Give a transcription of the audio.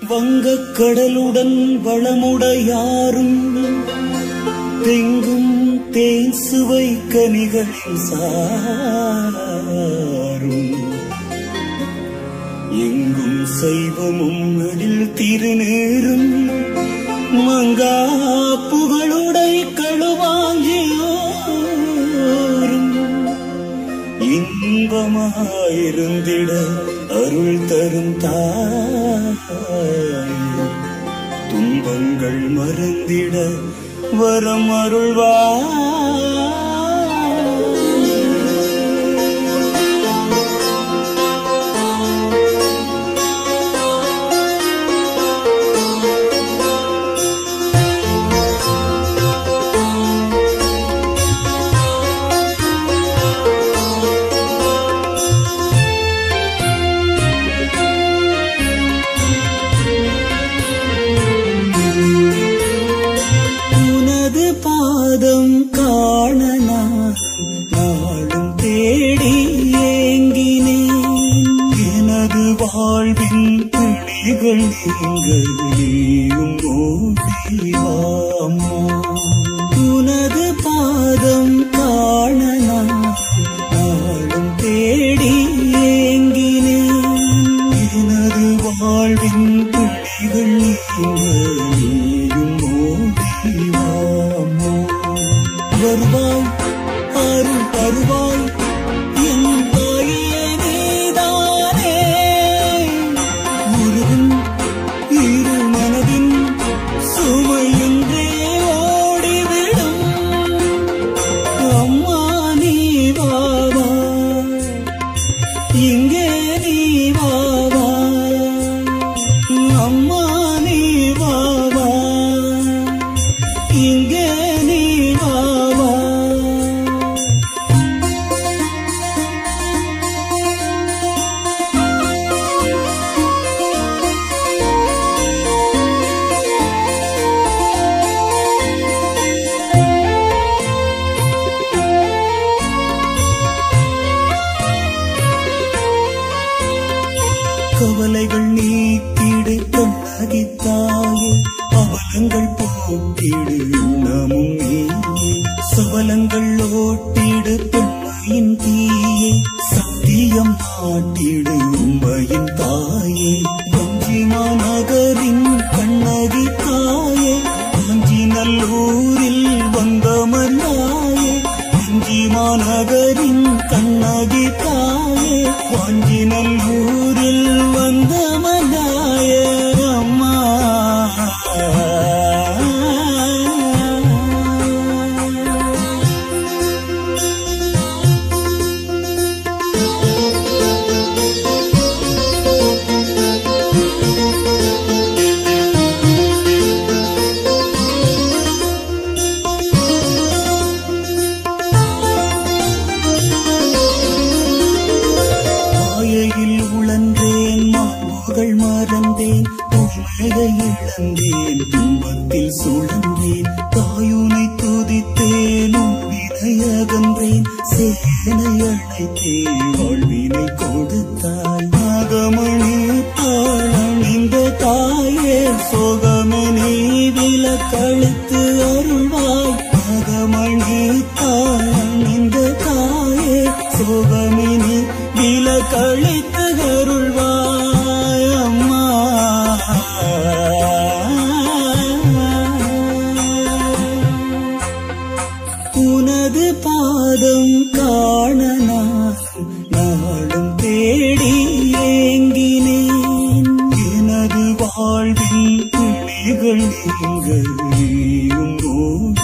வங்கக் கடலுடன் வளமுடையாரும் தெங்கும் தேன் சுவை கனிகளின் சாரும் எங்கும் சைவமும் நடில் திருநேரும் மங்கா புகழுடை கழுவாங்கியோரும் இன்பமாயிருந்திட அருள் தரும் தாய் துன்பங்கள் மறந்திட வரம் அருள்வாய். பாதம் காண நாளும் தேடி ஏங்கினேன் எனது வாழ்வின் பிணிகள் நீங்களும் ஓடிவாமா. உனது பாதம் காண நாளும் தேடி ஏங்கினேன் எனது வாழ்வின் பிணிகள் நீங்களும் ஓடிவா. வருவாய் அருள் தருவாய் என் தாயே நீதானே. முருகன் இரு மனதின் சுமையின்றே ஓடிவிடும். அம்மா நீ வாவா இங்கே நீ வாவா. அம்மா நீ வாவா இங்கே நீ வாவா. கவலைகள் நீக்கிடு கண்ணகித்தாயே அவலங்கள் போக்கிடு நமும் நீயே. சபலங்கள் ஓட்டிடு பெண்மையின் தீயே சத்தியம் நாட்டிடு உண்மையின் தாயே. வஞ்சிமா நகரின் கண்ணகி தாயே வஞ்சி நல்லூரில் வந்தமர்ந்தாயே. வஞ்சிமா நகரின் கண்ணகி தாயே வஞ்சி நல்லூரில் வந்தமர்ந்தாயே. அம்மா உழன்றேன் மாண்புகள் மறந்தேன் உண்மையை இழந்தேன் துன்பத்தில் சுழன்றேன். தாயுனை துதித்தேன் உன்வினை அகன்றேன் சேனை அழைத்தேன் வாழ்வினை கொடுத்தாய். நாகமணி தாழணிந்த தாயே சோகமணி விலக்களித்து அருள்வாய். நாகமணி தாழணிந்த தாயே சோகமினி விலக்களித்து அருள்வாய். அம்மா உனது பாதம் காண நாளும் தேடி ஏங்கினேன் எனது வாழ்வின் பிணிகள் நீங்களும்